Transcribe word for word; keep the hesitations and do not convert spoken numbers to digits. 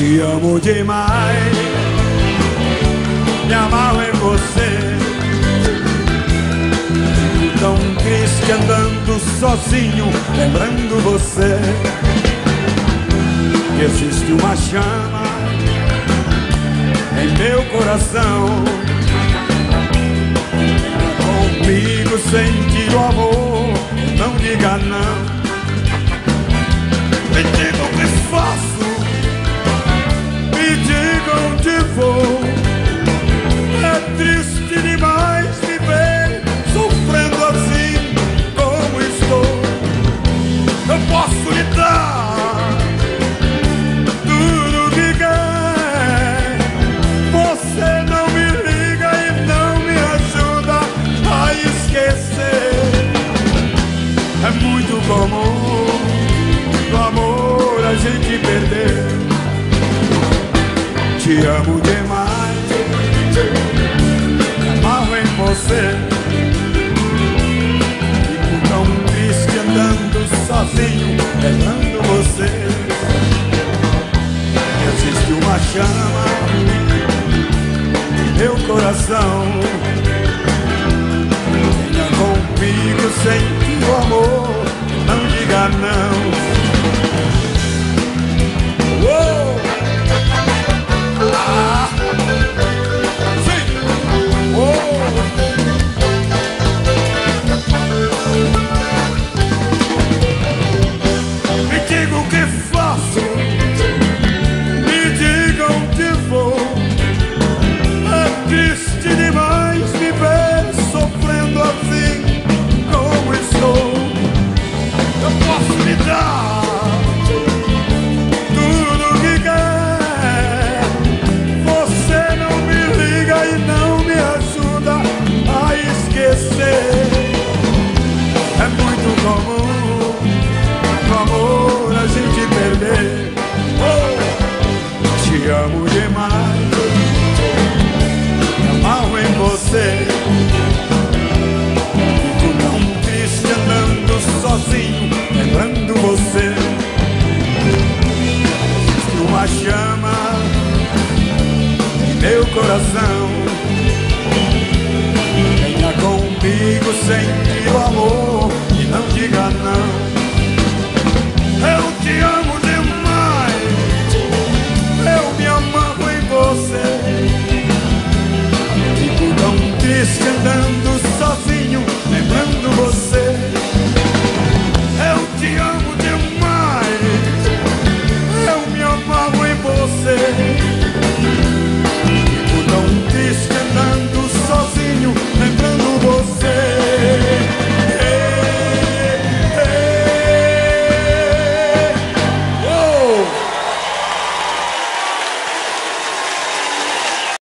Te amo demais, me amarro em você. Tão triste andando sozinho, lembrando você. Que existe uma chama em meu coração. Comigo sentir o amor, não diga não. Me diga o que faço, me diga onde vou. É triste demais me ver sofrendo assim como estou. Eu posso lhe dar tudo que quer, você não me liga e não me ajuda a esquecer. É muito comum no amor a gente perder. Te amo demais, me amarro em você. Fico tão triste andando sozinho, lembrando você. Existe uma chama em meu coração. Venha comigo, sente o amor, não diga não. Oh!